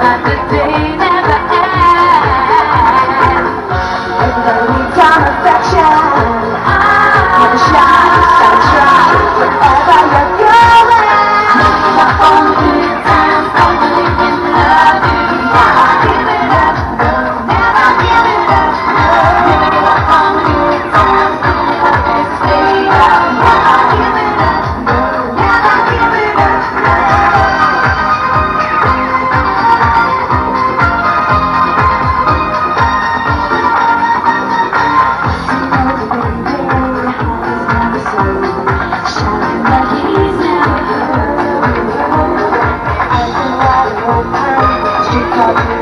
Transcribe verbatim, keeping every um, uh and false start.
but the day never ends. Everybody needs some affection. Never shy, gotta try wherever you're going. Your own good times, don't believe in love. Never give it up, no, never give it up, no. Your own good times, don't let it stay up. Never give it up, no, never give it up, no. Street car.